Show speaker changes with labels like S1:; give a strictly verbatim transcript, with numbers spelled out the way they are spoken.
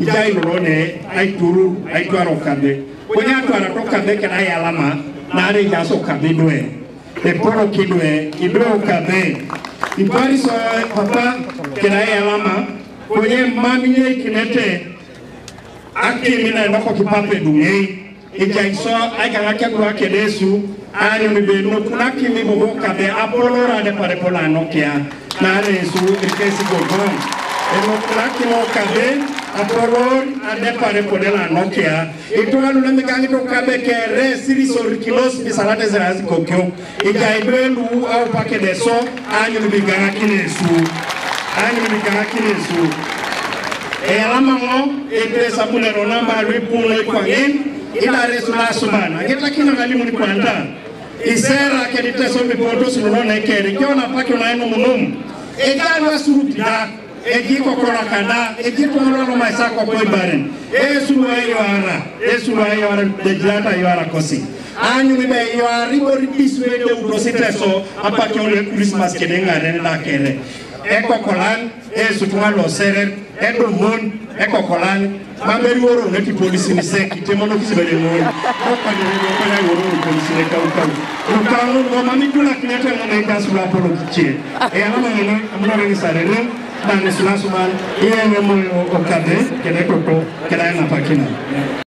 S1: ijai lone ai turu ai tuaro Okabe ponya tuara to Okabe kana ya alama na are jaso Okabe doe e poro kidwe idwe Okabe ibari so papa kana ya alama ponya mami nye kinete akimina ndako kipape dunye ijai so ai kana kwa kedesu ani mbeno kuna kimi bobo Okabe apolora de pare polano kia na are su ikesi gogon eno kuna kimi Okabe apolor ade pare podela nokia itoa lule mikangi to Okabe kere siri sol kilos bisalate zerazi kokyo ijai belu au pake deso ani mbigana kinesu ani mbigana kinesu e alama mo ete sabune ronamba ripuno kwa ngin ila resula subana ngeta kina ngalimu ni kwanda isera kedite so mi poto sunona ikere kiona pake unaeno munum ejalo surupida ejiko kora kana ejiko no maisa ko boy baren e sulu ayo ara e sulu ayo ara de jata yo ara kosi anyu mi be yo ari bori diswe de udosite so apake ole Christmas kedenga renda kere eko kolan e sutuma lo sere e do mon eko kolan mameri woro neti polisi ni seki temono kisibele ngoni ko de ko na woro polisi ne kaw kaw ko kanu no mami kula kinete no na kasula polo kiche e alama ngene amuna ni sare ne na ne sula suman e ngemo Okabe kene ko ko kena na pakina